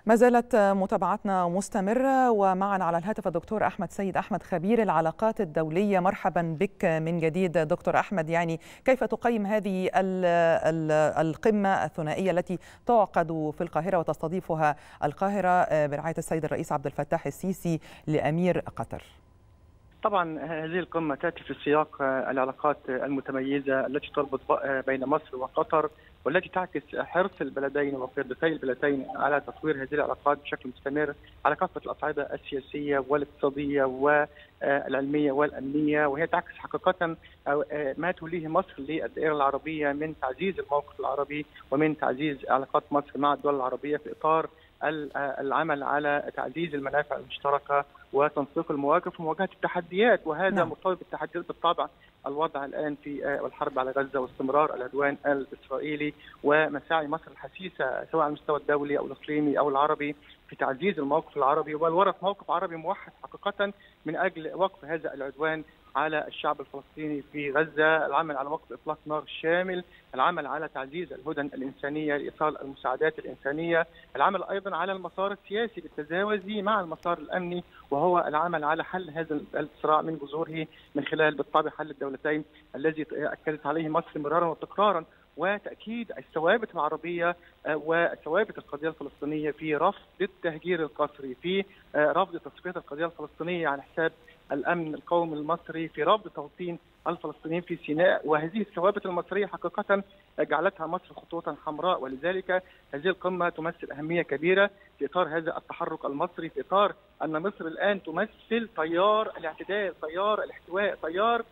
ما زالت متابعتنا مستمرة، ومعنا على الهاتف الدكتور أحمد سيد أحمد خبير العلاقات الدولية. مرحبا بك من جديد دكتور أحمد. يعني كيف تقيم هذه القمة الثنائية التي تعقد في القاهرة وتستضيفها القاهرة برعاية السيد الرئيس عبد الفتاح السيسي لأمير قطر؟ طبعا هذه القمة تأتي في سياق العلاقات المتميزة التي تربط بين مصر وقطر، والتي تعكس حرص البلدين وقيادتي البلدين على تطوير هذه العلاقات بشكل مستمر على كافة الأصعدة السياسية والاقتصادية والعلمية والأمنية، وهي تعكس حقيقة ما توليه مصر للدائرة العربية من تعزيز الموقف العربي ومن تعزيز علاقات مصر مع الدول العربية في إطار العمل على تعزيز المنافع المشتركة وتنسيق المواقف ومواجهة التحديات. وهذا مرتبط بالتحديات بالطبع. الوضع الآن في الحرب على غزة واستمرار العدوان الإسرائيلي ومساعي مصر الحثيثة سواء على المستوى الدولي أو الإقليمي أو العربي في تعزيز الموقف العربي والورق موقف عربي موحد حقيقة من أجل وقف هذا العدوان على الشعب الفلسطيني في غزة، العمل على وقف إطلاق نار شامل، العمل على تعزيز الهدن الإنسانية لإيصال المساعدات الإنسانية، العمل أيضا على المسار السياسي بالتزاوج مع المسار الأمني، وهو العمل على حل هذا الصراع من جذوره من خلال بالطبع حل الدولتين الذي أكدت عليه مصر مرارا وتكرارا، وتأكيد الثوابت العربية وثوابت القضية الفلسطينية في رفض التهجير القسري، في رفض تصفية القضية الفلسطينية على حساب الأمن القومي المصري، في رفض توطين الفلسطينيين في سيناء. وهذه الثوابت المصرية حقيقة جعلتها مصر خطوة حمراء، ولذلك هذه القمة تمثل أهمية كبيرة في إطار هذا التحرك المصري، في إطار أن مصر الآن تمثل تيار الاعتدال، تيار الاحتواء، تيار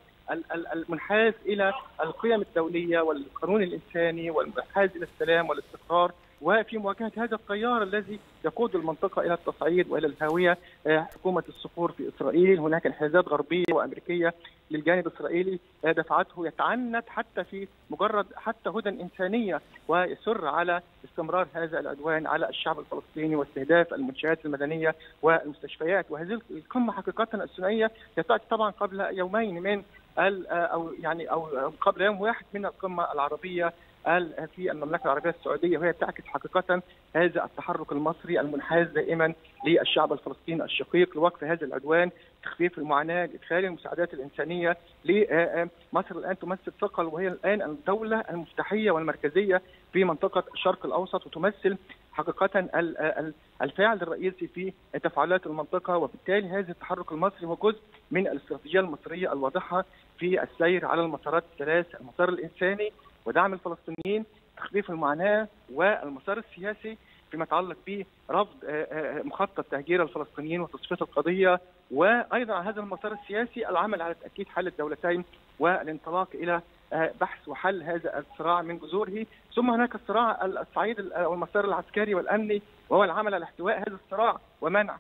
المنحاز إلى القيم الدولية والقانون الإنساني والمنحاز إلى السلام والاستقرار. وفي مواجهة هذا التيار الذي يقود المنطقة إلى التصعيد وإلى الهاوية حكومة الصقور في إسرائيل، هناك انحيازات غربية وأمريكية للجانب الإسرائيلي دفعته يتعنت حتى في مجرد حتى هدن إنسانية ويصر على استمرار هذا العدوان على الشعب الفلسطيني واستهداف المنشآت المدنية والمستشفيات. وهذه القمة حقيقة الثنائية تأتي طبعا قبل يومين من أو قبل يوم واحد من القمة العربية في المملكة العربية السعودية، وهي تعكس حقيقة هذا التحرك المصري المنحاز دائما للشعب الفلسطيني الشقيق لوقف هذا العدوان، تخفيف المعاناة، إدخال المساعدات الإنسانية لمصر. الآن تمثل ثقل، وهي الآن الدولة المفتاحية والمركزية في منطقة الشرق الأوسط، وتمثل حقيقة الفاعل الرئيسي في تفاعلات المنطقة. وبالتالي هذا التحرك المصري هو جزء من الاستراتيجية المصرية الواضحة في السير على المسارات الثلاث: المسار الإنساني ودعم الفلسطينيين، تخفيف المعاناة، والمسار السياسي فيما يتعلق برفض مخطط تهجير الفلسطينيين وتصفية القضية. وأيضا على هذا المسار السياسي العمل على تأكيد حل الدولتين والانطلاق إلى بحث وحل هذا الصراع من جذوره. ثم هناك الصراع الصعيد والمسار العسكري والأمني، وهو العمل على احتواء هذا الصراع ومنع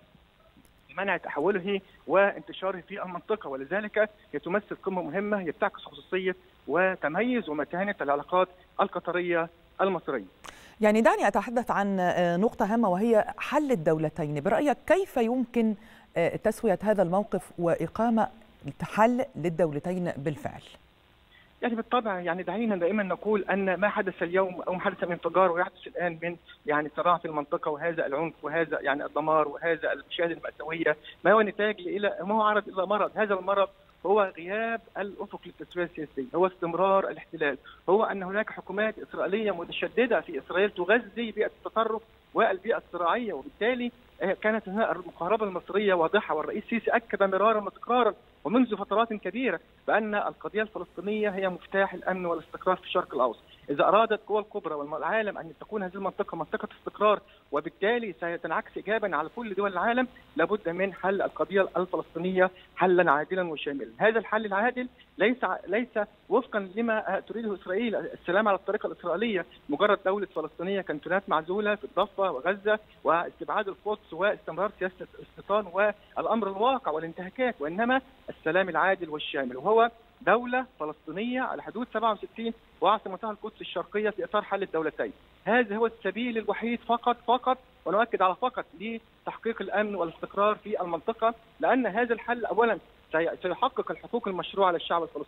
تحوله وانتشاره في المنطقة. ولذلك هي تمثل قمة مهمة، هي بتعكس خصوصية وتميز ومتانة العلاقات القطرية المصرية. يعني دعني أتحدث عن نقطة هامة وهي حل الدولتين. برأيك كيف يمكن تسوية هذا الموقف وإقامة حل للدولتين بالفعل؟ يعني بالطبع دعينا دائما نقول ان ما حدث اليوم او ما حدث من انفجار ويحدث الان من صراع في المنطقه وهذا العنف وهذا الدمار وهذا المشاهد المأساويه ما هو نتاج ما هو عرض الى مرض. هذا المرض هو غياب الافق للتسويه السياسيه، هو استمرار الاحتلال، هو ان هناك حكومات اسرائيليه متشدده في اسرائيل تغذي بيئه التطرف والبيئه الصراعيه. وبالتالي كانت هنا المقاربه المصريه واضحه، والرئيس السيسي اكد مرارا وتكرارا ومنذ فترات كبيرة بأن القضية الفلسطينية هي مفتاح الأمن والاستقرار في الشرق الأوسط. إذا أرادت القوى الكبرى والعالم أن تكون هذه المنطقة منطقة استقرار وبالتالي ستنعكس إيجابا على كل دول العالم، لابد من حل القضية الفلسطينية حلا عادلا وشاملا. هذا الحل العادل ليس وفقا لما تريده إسرائيل، السلام على الطريقة الإسرائيلية، مجرد دولة فلسطينية كانتونات معزولة في الضفة وغزة واستبعاد القدس واستمرار سياسة الاستيطان والأمر الواقع والانتهاكات، وإنما السلام العادل والشامل، وهو دولة فلسطينية على حدود 67 وعاصمتها القدس الشرقية في إطار حل الدولتين. هذا هو السبيل الوحيد فقط ونؤكد على فقط لتحقيق الأمن والاستقرار في المنطقة، لأن هذا الحل أولا سيحقق الحقوق المشروعة للشعب الفلسطيني،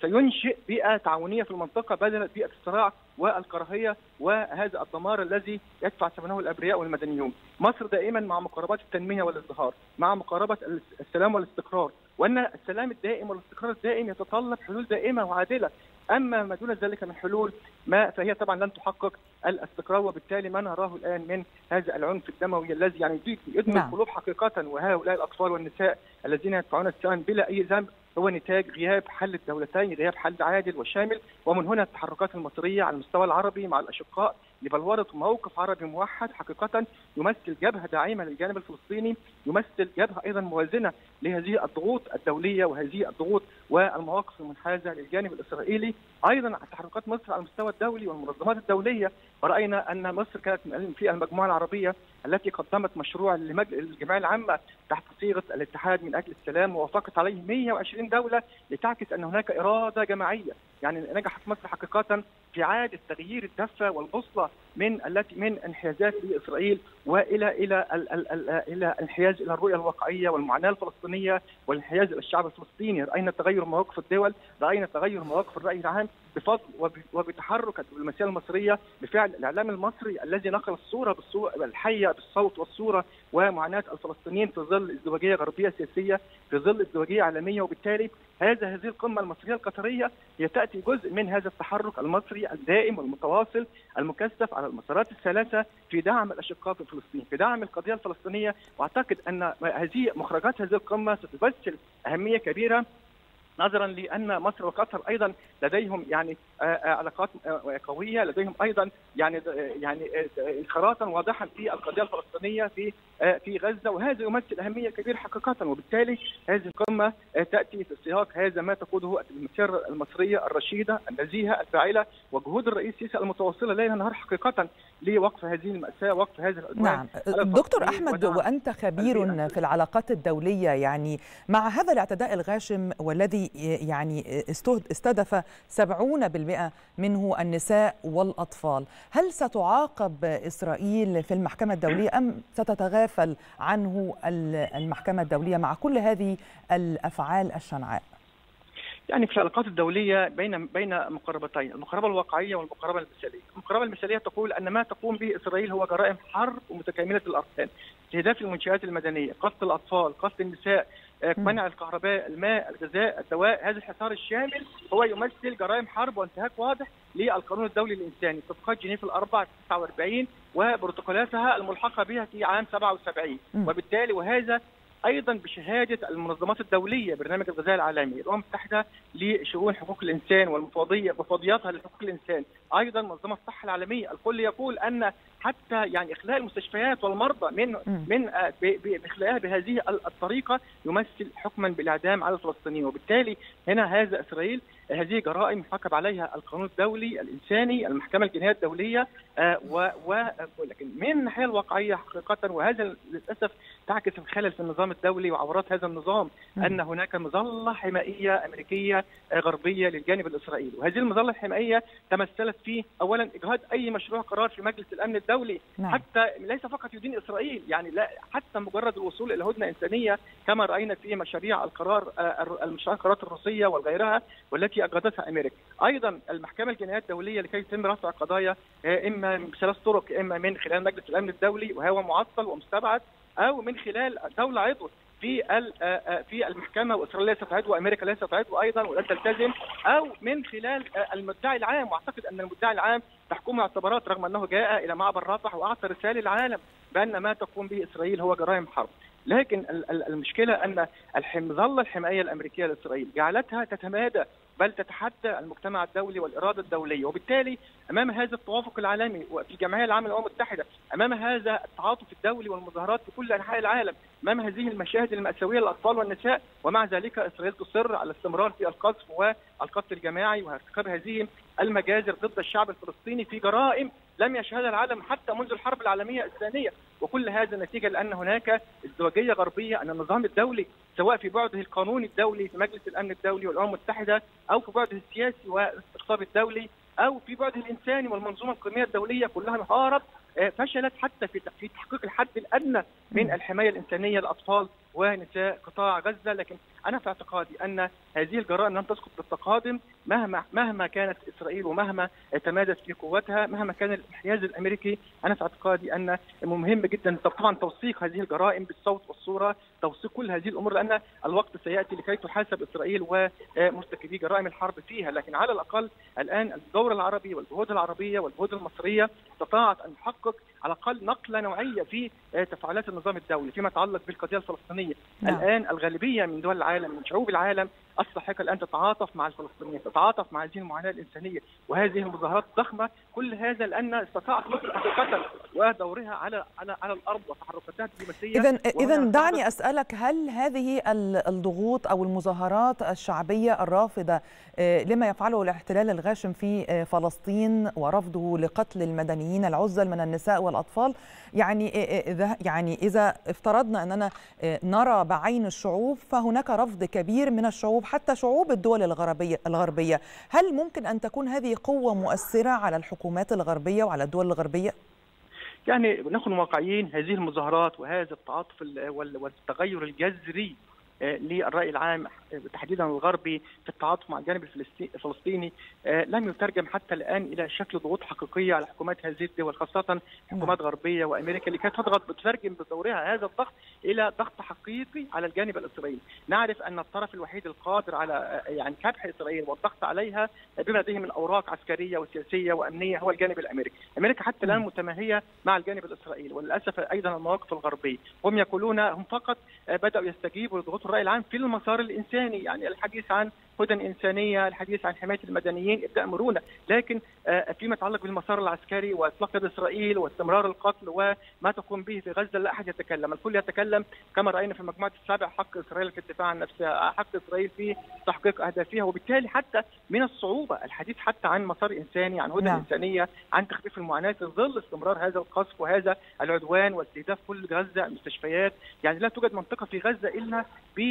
سينشئ بيئه تعاونيه في المنطقه بدلا بيئه الصراع والكراهيه وهذا الدمار الذي يدفع ثمنه الابرياء والمدنيون. مصر دائما مع مقاربات التنميه والازدهار، مع مقاربه السلام والاستقرار، وان السلام الدائم والاستقرار الدائم يتطلب حلول دائمه وعادله. اما ما دون ذلك من حلول فهي طبعا لن تحقق الاستقرار، وبالتالي ما نراه الان من هذا العنف الدموي الذي يعني يدمر القلوب حقيقه، وهؤلاء الاطفال والنساء الذين يدفعون الثمن بلا اي ذنب هو نتاج غياب حل الدولتين، غياب حل عادل وشامل. ومن هنا التحركات المصريه على المستوى العربي مع الاشقاء لبلوره موقف عربي موحد حقيقه يمثل جبهه داعمه للجانب الفلسطيني، يمثل جبهه ايضا موازنه لهذه الضغوط الدوليه وهذه الضغوط والمواقف المنحازه للجانب الاسرائيلي. ايضا تحركات مصر على المستوى الدولي والمنظمات الدوليه، وراينا ان مصر كانت في المجموعه العربيه التي قدمت مشروع للجمعيه العامه تحت صيغه الاتحاد من اجل السلام، ووافقت عليه 120 دوله لتعكس ان هناك اراده جماعيه. يعني نجحت مصر حقيقه في اعاده تغيير الدفه والبوصله من انحيازات لاسرائيل والى الى انحياز الى الرؤيه الواقعيه والمعاناه الفلسطينيه والانحياز الى الشعب الفلسطيني. راينا تغير مواقف الدول، راينا تغير مواقف الراي العام بفضل وبتحرك الدبلوماسيه المصريه بفعل الاعلام المصري الذي نقل الصوره الحيه بالصوت والصوره ومعاناه الفلسطينيين في ظل ازدواجيه غربيه سياسيه، في ظل ازدواجيه عالميه. وبالتالي هذه القمه المصريه القطريه هي تاتي جزء من هذا التحرك المصري الدائم والمتواصل المكثف على المسارات الثلاثه في دعم الاشقاء في فلسطين، في دعم القضيه الفلسطينيه. واعتقد ان مخرجات هذه القمه ستمثل اهميه كبيره نظرا لان مصر وقطر ايضا لديهم يعني علاقات قويه، لديهم ايضا يعني انخراطا واضحا في القضيه الفلسطينيه في غزه، وهذا يمثل اهميه كبيره حقيقه. وبالتالي هذه القمه تاتي في سياق هذا ما تقوده الدبلوماسيه المصريه الرشيده النزيهه الفاعله، وجهود الرئيس السيسي المتواصله ليل نهار حقيقه لوقف هذه الماساه، وقف هذا العدوان. نعم دكتور احمد، وانت خبير في العلاقات الدوليه، يعني مع هذا الاعتداء الغاشم والذي يعني استهدف 70% منه النساء والأطفال، هل ستعاقب إسرائيل في المحكمة الدولية أم ستتغافل عنه المحكمة الدولية مع كل هذه الأفعال الشنعاء؟ يعني في العلاقات الدولية بين مقاربتين، المقاربة الواقعية والمقاربة المثالية. المقاربة المثالية تقول أن ما تقوم به إسرائيل هو جرائم حرب ومتكاملة الأركان، استهداف المنشآت المدنية، قتل الأطفال، قتل النساء، منع الكهرباء، الماء، الغذاء، الدواء. هذا الحصار الشامل هو يمثل جرائم حرب وانتهاك واضح للقانون الدولي الإنساني، اتفاقات جنيف الأربع 49 وبروتوكولاتها الملحقة بها في عام 77. وبالتالي وهذا ايضا بشهاده المنظمات الدوليه، برنامج الغذاء العالمي، الامم المتحده لشؤون حقوق الانسان ومفوضياتها لحقوق الانسان، ايضا منظمه الصحه العالميه. الكل يقول ان حتى يعني اخلاء المستشفيات والمرضى من اخلاءها بهذه الطريقه يمثل حكما بالاعدام على الفلسطينيين. وبالتالي هنا هذا اسرائيل هذه جرائم يحاكم عليها القانون الدولي الانساني، المحكمه الجنائيه الدوليه، ولكن من الناحيه الواقعيه حقيقه، وهذا للاسف تعكس الخلل في النظام الدولي وعورات هذا النظام، ان هناك مظله حمائيه امريكيه غربيه للجانب الاسرائيلي، وهذه المظله الحمائيه تمثلت في اولا اجهاض اي مشروع قرار في مجلس الامن الدولي، حتى ليس فقط يدين اسرائيل، يعني لا، حتى مجرد الوصول الى هدنه انسانيه كما راينا في مشاريع القرارات الروسيه وغيرها والتي اجهضتها امريكا. ايضا المحكمه الجنائيه الدوليه لكي يتم رفع قضايا اما بثلاث طرق، اما من خلال مجلس الامن الدولي وهو معطل ومستبعد، او من خلال دوله عضو في المحكمه واسرائيل ليست عضو وامريكا ليست عضو ايضا ولن تلتزم، او من خلال المدعي العام. واعتقد ان المدعي العام تحكمه اعتبارات رغم انه جاء الى معبر رفح واعطى رساله للعالم بان ما تقوم به اسرائيل هو جرائم حرب. لكن المشكله ان المظله الحمائيه الامريكيه لاسرائيل جعلتها تتمادى بل تتحدى المجتمع الدولي والاراده الدوليه. وبالتالي امام هذا التوافق العالمي وفي الجمعيه العامه للامم المتحده، امام هذا التعاطف الدولي والمظاهرات في كل انحاء العالم، امام هذه المشاهد الماساويه للاطفال والنساء، ومع ذلك اسرائيل تصر على الاستمرار في القذف والقتل الجماعي وارتكاب هذه المجازر ضد الشعب الفلسطيني في جرائم لم يشهدها العالم حتى منذ الحرب العالميه الثانيه. وكل هذا نتيجه لان هناك ازدواجيه غربيه، ان النظام الدولي سواء في بعده القانوني الدولي في مجلس الامن الدولي والامم المتحده، او في بعده السياسي والاقتصادي الدولي، او في بعده الانساني والمنظومه القانونيه الدوليه، كلها انهارت، فشلت حتى في تحقيق الحد الادنى من الحماية الإنسانية للأطفال ونساء قطاع غزة. لكن أنا في اعتقادي أن هذه الجرائم لن تسقط بالتقادم مهما كانت إسرائيل ومهما تمادت في قوتها، مهما كان الانحياز الأمريكي. أنا في اعتقادي أن مهم جدا طبعا توثيق هذه الجرائم بالصوت والصورة، توثيق كل هذه الأمور، لأن الوقت سيأتي لكي تحاسب إسرائيل ومرتكبي جرائم الحرب فيها. لكن على الأقل الآن الدور العربي والجهود العربية والجهود المصرية استطاعت أن تحقق على الأقل نقلة نوعية في تفعيلات النظام الدولي فيما يتعلق بالقضية الفلسطينية. الآن الغالبية من دول العالم، من شعوب العالم، أصبحت الآن تتعاطف مع الفلسطينيين، تتعاطف مع هذه المعاناة الإنسانية وهذه المظاهرات الضخمة. كل هذا لأن استطاعت مصر حقيقة ودورها على الأرض وتحركاتها الدبلوماسية. إذا دعني أسألك، هل هذه الضغوط أو المظاهرات الشعبية الرافضة لما يفعله الاحتلال الغاشم في فلسطين ورفضه لقتل المدنيين العزل من النساء والأطفال، يعني إذا افترضنا أننا نرى بعين الشعوب، فهناك رفض كبير من الشعوب حتى شعوب الدول الغربية، هل ممكن أن تكون هذه قوة مؤثرة على الحكومات الغربية وعلى الدول الغربية؟ يعني نكون واقعيين، هذه المظاهرات وهذا التعاطف والتغير الجذري للرأي العام تحديدا الغربي في التعاطف مع الجانب الفلسطيني لم يترجم حتى الآن إلى شكل ضغوط حقيقية على حكومات هذه الدول، خاصة حكومات غربية وأمريكا، لكي تضغط بتترجم بدورها هذا الضغط إلى ضغط حقيقي على الجانب الإسرائيلي. نعرف أن الطرف الوحيد القادر على كبح إسرائيل والضغط عليها بما لديه من أوراق عسكرية وسياسية وأمنية هو الجانب الأمريكي. أمريكا حتى الآن متماهية مع الجانب الإسرائيلي، وللأسف أيضا المواقف الغربية هم يقولون هم فقط بدأوا يستجيبوا لضغوط الرأي العام في المسار الإنساني، يعني الحديث عن هدى إنسانية، الحديث عن حماية المدنيين، إبداء مرونة. لكن فيما يتعلق بالمسار العسكري وإطلاق يد إسرائيل واستمرار القتل وما تقوم به في غزة لا أحد يتكلم، الكل يتكلم كما رأينا في مجموعة السابع حق إسرائيل في الدفاع عن نفسها، حق إسرائيل في تحقيق أهدافها، وبالتالي حتى من الصعوبة الحديث حتى عن مسار إنساني، عن هدى إنسانية، عن تخفيف المعاناة في ظل استمرار هذا القصف وهذا العدوان واستهداف كل غزة، المستشفيات. يعني لا توجد منطقة في غزة إلا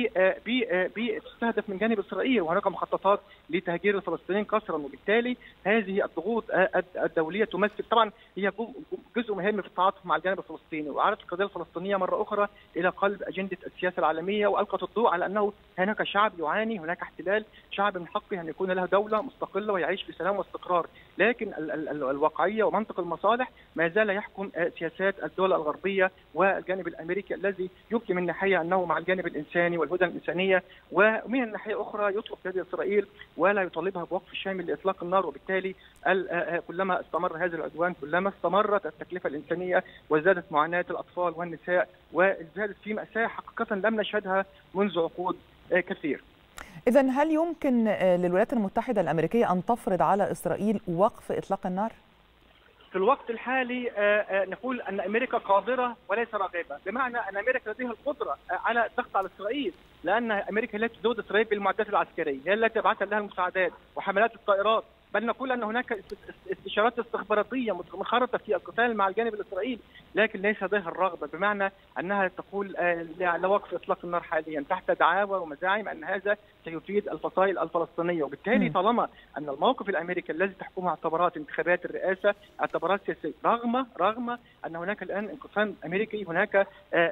تستهدف من جانب إسرائيل، وهناك مخططات لتهجير الفلسطينيين قسرا. وبالتالي هذه الضغوط الدولية تمثل طبعا هي جزء مهم في التعاطف مع الجانب الفلسطيني، وعادت القضية الفلسطينية مرة أخرى إلى قلب أجندة السياسة العالمية، وألقت الضوء على أنه هناك شعب يعاني، هناك احتلال، شعب من حقه أن يكون له دولة مستقلة ويعيش في سلام واستقرار. لكن الواقعية ومنطق المصالح ما زال يحكم سياسات الدول الغربية والجانب الأمريكي الذي يبدي من ناحية أنه مع الجانب الإنساني والهدى الإنسانية، ومن الناحية الأخرى يطلق يد إسرائيل ولا يطالبها بوقف الشامل لإطلاق النار. وبالتالي كلما استمر هذا العدوان كلما استمرت التكلفة الإنسانية وزادت معاناة الأطفال والنساء وزادت في مأساة حقيقة لم نشهدها منذ عقود كثير. إذن هل يمكن للولايات المتحدة الأمريكية أن تفرض على إسرائيل وقف إطلاق النار؟ في الوقت الحالي نقول أن أمريكا قادرة وليس راغبة، بمعنى أن أمريكا لديها القدرة على الضغط على إسرائيل، لأن أمريكا التي تزود إسرائيل بالمعدات العسكرية، هي التي تبعث لها المساعدات وحملات الطائرات، بل نقول أن هناك استشارات استخباراتية منخرطة في القتال مع الجانب الإسرائيلي، لكن ليس لديها الرغبة، بمعنى أنها تقول لا وقف إطلاق النار حاليا تحت دعاوى ومزاعم أن هذا سيفيد الفصائل الفلسطينية. وبالتالي طالما أن الموقف الأمريكي الذي تحكمه اعتبارات انتخابات الرئاسة، اعتبارات سياسية، رغم أن هناك الآن انقسام أمريكي، هناك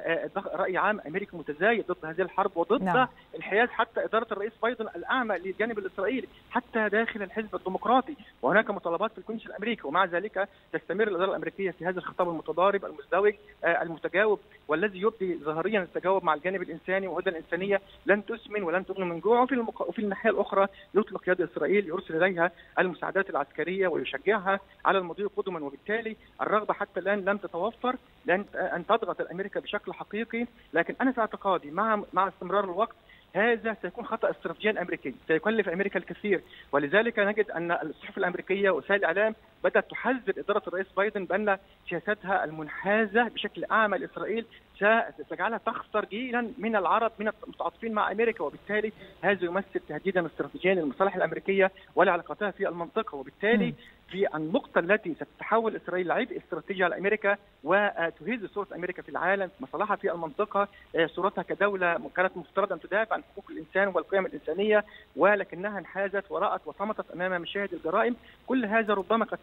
رأي عام أمريكي متزايد ضد هذه الحرب وضد انحياز حتى إدارة الرئيس بايدن الأعمى للجانب الإسرائيلي حتى داخل الحزب الديمقراطي، وهناك مطالبات في الكونجرس الأمريكي، ومع ذلك تستمر الإدارة الأمريكية في هذا الخطاب المتضارب المزدوج المتجاوب، والذي يبدي ظاهريا التجاوب مع الجانب الإنساني وهدى الإنسانية لن تسمن ولن تغني من جوع. وفي الناحية الأخرى يطلق يد إسرائيل، يرسل إليها المساعدات العسكرية ويشجعها على المضي قدما، وبالتالي الرغبة حتى الآن لم تتوفر أن تضغط أمريكا بشكل حقيقي. لكن أنا في اعتقادي مع استمرار الوقت هذا سيكون خطأ استراتيجي أمريكي سيكلف أمريكا الكثير، ولذلك نجد أن الصحف الأمريكية ووسائل الإعلام بدأت تحذر إدارة الرئيس بايدن بأن سياستها المنحازة بشكل أعمى لإسرائيل ستجعلها تخسر جيلا من العرب من المتعاطفين مع أمريكا، وبالتالي هذا يمثل تهديدا استراتيجيا للمصالح الأمريكية ولعلاقاتها في المنطقة. وبالتالي في النقطة التي ستتحول إسرائيل لعبء استراتيجي على أمريكا وتهز صورة أمريكا في العالم، مصالحها في المنطقة، صورتها كدولة كانت مفترض أن تدافع عن حقوق الإنسان والقيم الإنسانية، ولكنها انحازت ورأت وصمتت أمام مشاهد الجرائم. كل هذا ربما قد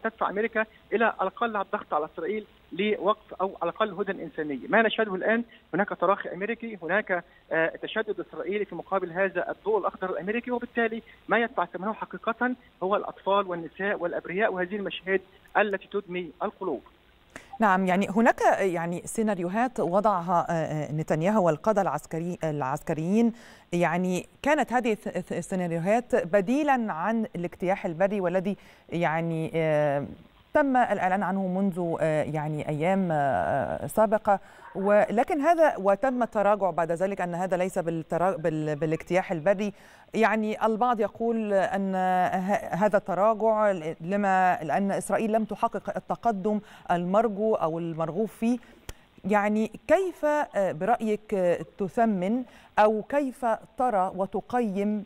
ستدفع امريكا الى الاقل الضغط على اسرائيل لوقف او على الاقل هدنه انسانيه. ما نشهده الان هناك تراخي امريكي، هناك تشدد اسرائيلي في مقابل هذا الضوء الاخضر الامريكي، وبالتالي ما يدفع ثمنه حقيقه هو الاطفال والنساء والابرياء وهذه المشاهد التي تدمي القلوب. نعم، يعني هناك يعني سيناريوهات وضعها نتنياهو والقادة العسكريين، يعني كانت هذه السيناريوهات بديلا عن الاجتياح البري والذي يعني تم الإعلان عنه منذ يعني أيام سابقة، ولكن هذا وتم التراجع بعد ذلك أن هذا ليس بالاجتياح البري. يعني البعض يقول أن هذا التراجع لأن إسرائيل لم تحقق التقدم المرجو أو المرغوب فيه. يعني كيف برأيك تثمن أو كيف ترى وتقيم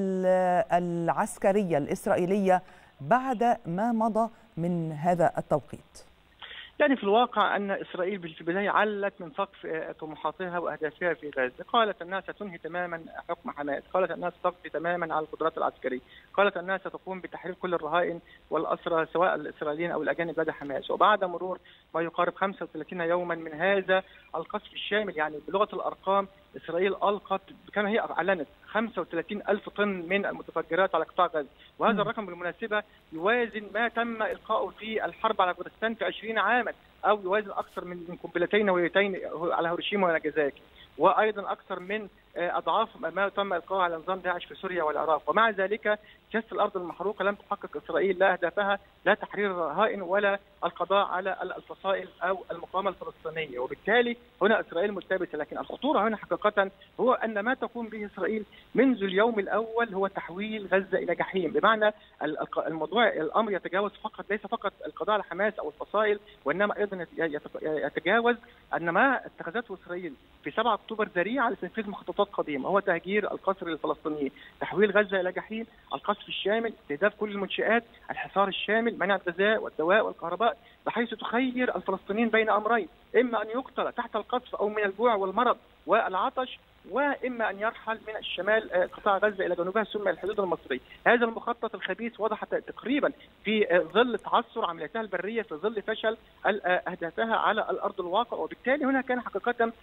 العسكرية الإسرائيلية بعد ما مضى من هذا التوقيت؟ يعني في الواقع أن إسرائيل في البداية علت من سقف طموحاتها وأهدافها في غزة، قالت أنها ستنهي تماما حكم حماس، قالت أنها ستقضي تماما على القدرات العسكرية، قالت أنها ستقوم بتحرير كل الرهائن والأسرى سواء الإسرائيليين أو الأجانب لدى حماس. وبعد مرور ما يقارب 35 يوما من هذا القصف الشامل، يعني بلغة الأرقام إسرائيل ألقت كما هي أعلنت 35 ألف طن من المتفجرات على قطاع غزة، وهذا الرقم بالمناسبة يوازن ما تم إلقاؤه في الحرب على أفغانستان في 20 عاما، أو يوازن أكثر من قنبلتين نوويتين على هيروشيما وناجازاكي، وأيضا أكثر من أضعاف ما تم إلقاؤه على نظام داعش في سوريا والعراق. ومع ذلك كسر الأرض المحروقة لم تحقق إسرائيل لا أهدافها، لا تحرير الرهائن ولا القضاء على الفصائل أو المقاومة الفلسطينية، وبالتالي هنا إسرائيل ملتبسة. لكن الخطورة هنا حقيقة هو أن ما تقوم به إسرائيل منذ اليوم الأول هو تحويل غزة إلى جحيم، بمعنى الموضوع الأمر يتجاوز ليس فقط القضاء على حماس أو الفصائل، وإنما أيضا يتجاوز أن ما اتخذته إسرائيل في 7 أكتوبر ذريعة لتنفيذ مخططات قديمة، هو تهجير القصر للفلسطينيين، تحويل غزة إلى جحيم، القصف الشامل، استهداف كل المنشآت، الحصار الشامل، منع الغذاء والدواء والكهرباء، بحيث تخير الفلسطينيين بين أمرين، إما أن يقتل تحت القصف أو من الجوع والمرض والعطش، وإما أن يرحل من الشمال قطاع غزة إلى جنوبها ثم الحدود المصرية. هذا المخطط الخبيث وضح تقريبا في ظل تعثر عملياتها البرية، في ظل فشل أهدافها على الأرض الواقع، وبالتالي هنا كان حقيقة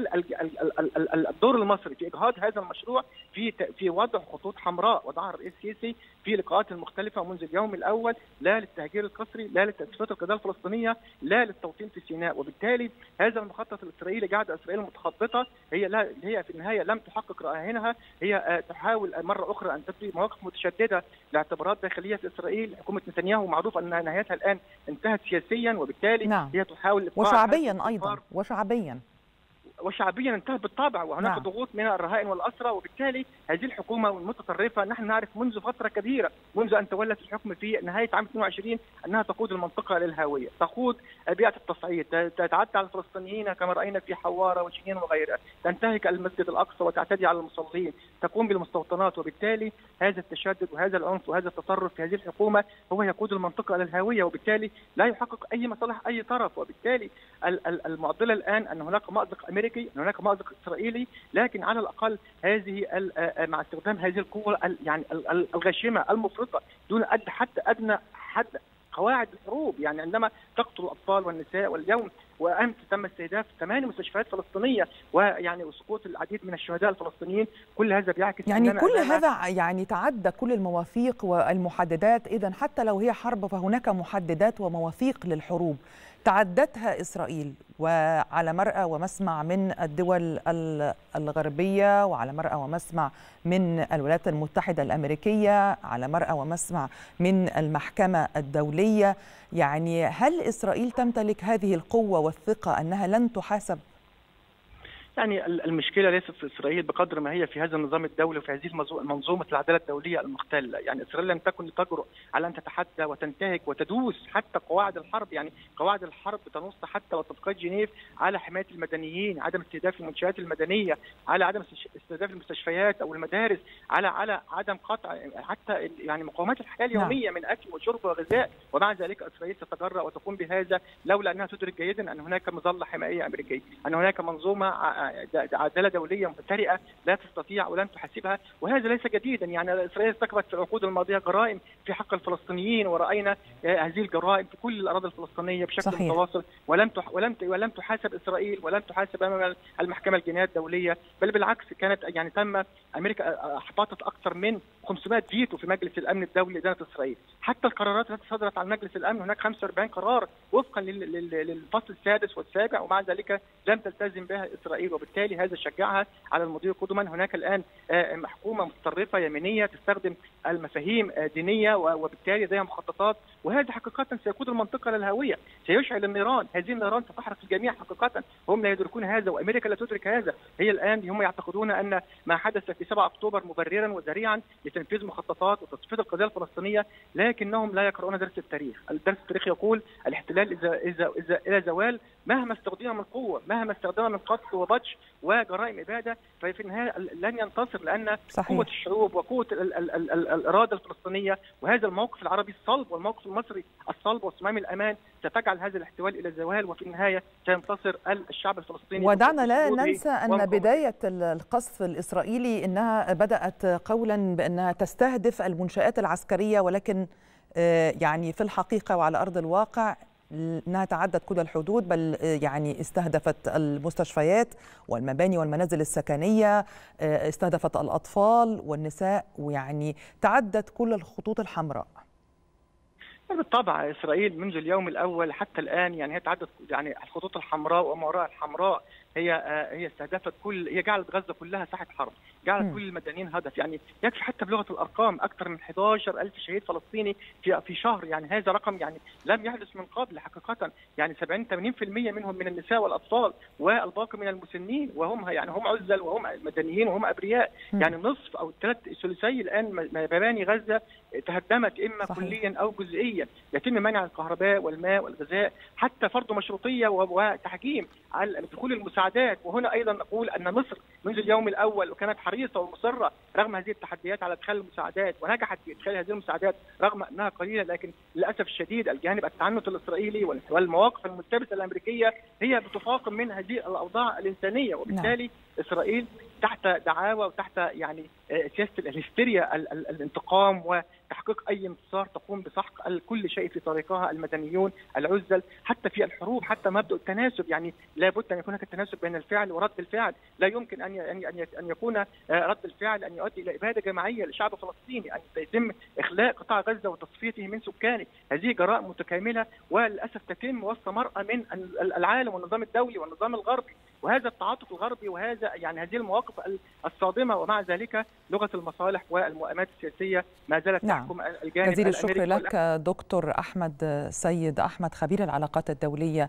الدور المصري في إجهاض هذا المشروع، في وضع خطوط حمراء وضعها الرئيس السيسي في لقاءات المختلفة منذ اليوم الأول، لا للتهجير القسري، لا لتصفية القضية الفلسطينية، لا للتوطين في سيناء. وبالتالي هذا المخطط الإسرائيلي جعل إسرائيل متخبطة، هي في النهاية لم تحقق رهائنها، هي تحاول مرة أخرى أن تبدي مواقف متشددة لاعتبارات داخلية في إسرائيل. حكومة نتنياهو معروف أن نهايتها الآن انتهت سياسيا، وبالتالي هي تحاول وشعبيا أيضا وشعبيا انتهت بالطبع، وهناك ضغوط من الرهائن والأسرى. وبالتالي هذه الحكومة المتطرفة نحن نعرف منذ فترة كبيرة، منذ أن تولت الحكم في نهاية عام 22 أنها تقود المنطقة للهاوية، تقود بيئة التصعيد، تتعدى على الفلسطينيين كما رأينا في حوارة وشنين وغيرها، تنتهك المسجد الأقصى وتعتدي على المصلين، تقوم بالمستوطنات. وبالتالي هذا التشدد وهذا العنف وهذا التطرف في هذه الحكومة هو يقود المنطقة للهاوية، وبالتالي لا يحقق أي مصالح أي طرف. وبالتالي المعضلة الآن أن هناك مأزق أمريكي، أن هناك مأزق إسرائيلي، لكن على الأقل هذه مع استخدام هذه القوة يعني الغاشمة المفرطة دون حتى أدنى حد قواعد الحروب، يعني عندما تقتل الأطفال والنساء، واليوم وأمس تم استهداف 8 مستشفيات فلسطينية ويعني وسقوط العديد من الشهداء الفلسطينيين، كل هذا بيعكس يعني كل هذا يعني تعدى كل المواثيق والمحددات. إذن حتى لو هي حرب فهناك محددات ومواثيق للحروب تعدتها إسرائيل، وعلى مرأى ومسمع من الدول الغربية، وعلى مرأى ومسمع من الولايات المتحدة الأمريكية، على مرأى ومسمع من المحكمة الدولية. يعني هل إسرائيل تمتلك هذه القوة والثقة أنها لن تحاسب؟ يعني المشكلة ليست في إسرائيل بقدر ما هي في هذا النظام الدولي وفي هذه منظومة العدالة الدولية المختلة. يعني إسرائيل لم تكن تجرؤ على أن تتحدى وتنتهك وتدوس حتى قواعد الحرب، يعني قواعد الحرب بتنص حتى واتفاقات جنيف على حماية المدنيين، عدم استهداف المنشآت المدنية، على عدم استهداف المستشفيات أو المدارس، على عدم قطع حتى يعني مقومات الحياة اليومية من أكل وشرب وغذاء. ومع ذلك إسرائيل تتجرأ وتقوم بهذا لولا أنها تدرك جيدا أن هناك مظلة حمائية أمريكية، أن هناك منظومة عداله دوليه مفترئه لا تستطيع ولن تحاسبها، وهذا ليس جديدا. يعني اسرائيل ارتكبت في العقود الماضيه جرائم في حق الفلسطينيين، وراينا هذه الجرائم في كل الاراضي الفلسطينيه بشكل صحيح. متواصل، ولم تحاسب اسرائيل ولم تحاسب امام المحكمه الجنائيه الدوليه، بل بالعكس كانت يعني تم امريكا احبطت اكثر من 500 فيتو في مجلس الامن الدولي لدينة اسرائيل. حتى القرارات التي صدرت عن مجلس الامن هناك 45 قرار وفقا للفصل السادس والسابع، ومع ذلك لم تلتزم بها اسرائيل، وبالتالي هذا شجعها على المضي قدما. هناك الان حكومه متطرفه يمينيه تستخدم المفاهيم دينيه، وبالتالي لديها مخططات، وهذا حقيقه سيقود المنطقه للهويه، سيشعل النيران، هذه النيران ستحرق الجميع حقيقه. هم لا يدركون هذا، وامريكا لا تدرك هذا. هي الان هم يعتقدون ان ما حدث في 7 اكتوبر مبررا وذريعا لتنفيذ مخططات وتصفيه القضيه الفلسطينيه، لكنهم لا يقرؤون درس التاريخ. الدرس التاريخي يقول الاحتلال اذا الى زوال مهما استخدم من قوه، مهما استخدم من قتل وبطش وجرائم اباده، ففي النهايه لن ينتصر، لان صحيح. قوه الشعوب وقوه الاراده الفلسطينيه وهذا الموقف العربي الصلب والموقف المصري الصلب وصمام الامان ستجعل هذا الاحتلال الى الزوال، وفي النهايه سينتصر الشعب الفلسطيني. ودعنا لا ننسى ان بدايه القصف الاسرائيلي انها بدات قولا بانها تستهدف المنشآت العسكريه، ولكن يعني في الحقيقه وعلى ارض الواقع انها تعدت كل الحدود، بل يعني استهدفت المستشفيات والمباني والمنازل السكنيه، استهدفت الاطفال والنساء، ويعني تعدت كل الخطوط الحمراء. بالطبع اسرائيل منذ اليوم الاول حتى الان يعني هي تعدت يعني الخطوط الحمراء وما وراء الحمراء، هي استهدفت هي جعلت غزه كلها ساحه حرب، جعلت كل المدنيين هدف. يعني يكفي حتى بلغه الارقام اكثر من 11,000 شهيد فلسطيني في شهر، يعني هذا رقم يعني لم يحدث من قبل حقيقه. يعني 70-80% منهم من النساء والاطفال، والباقي من المسنين، وهم يعني هم عزل وهم مدنيين وهم ابرياء. يعني نصف او ثلثي الان مباني غزه تهدمت اما صحيح. كليا او جزئيا، يتم منع الكهرباء والماء والغذاء، حتى فرض مشروطيه وتحجيم على دخول المساعدات. وهنا ايضا نقول ان مصر منذ اليوم الاول وكانت حريصه ومصره رغم هذه التحديات على ادخال المساعدات، ونجحت في ادخال هذه المساعدات رغم انها قليله، لكن للاسف الشديد الجانب التعنت الاسرائيلي والمواقف الملتبسه الامريكيه هي بتفاقم من هذه الاوضاع الانسانيه، وبالتالي اسرائيل تحت دعاوى وتحت يعني سياسه الهستيريا الانتقام وتحقيق اي انتصار تقوم بسحق كل شيء في طريقها، المدنيون، العزل، حتى في الحروب، حتى مبدا التناسب. يعني لابد ان يكون هناك التناسب بين الفعل ورد الفعل، لا يمكن ان يكون رد الفعل ان يؤدي الى اباده جماعيه للشعب الفلسطيني، ان يتم اخلاء قطاع غزه وتصفيته من سكانه. هذه جرائم متكامله وللاسف تتم وسط مرأى من العالم والنظام الدولي والنظام الغربي، وهذا التعاطف الغربي وهذا يعني هذه المواقف الصادمه، ومع ذلك لغه المصالح والمؤامات السياسيه ما زالت تحكم الجانب. جزيل الشكر لك دكتور أحمد سيد أحمد، خبير العلاقات الدولية